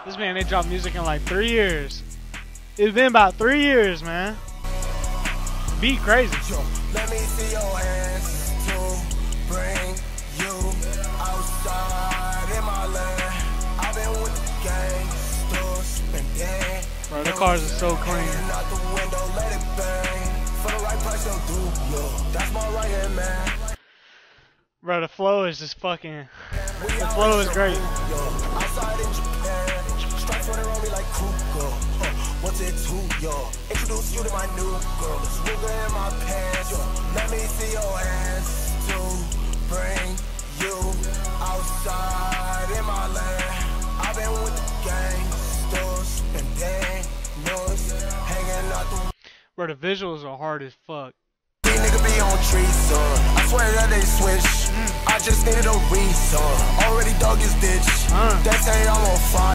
This man, they dropped music in like 3 years. It's been about 3 years, man. Beat crazy. Let me see your hands to bring you outside in my land. I've been with the gang, still spending. Bro, the cars are so clean. Out the window, let it bang. For the right price, you'll do, yo. That's my right hand, man. Bro, the flow is just fucking. The flow is great. Outside in Japan, stripes running around me like Kruger. What's it to, yo? Introduce you to my new girl. There's Ruger in my pants, yo. Let me see your hands to bring you outside in my land. I've been with the gang, still spending noise, hanging out the. Bro, the visuals are hard as fuck. Nigga be on trees, I swear that they switch. I just needed a reason. Already dug his ditch. They say I'm on fire.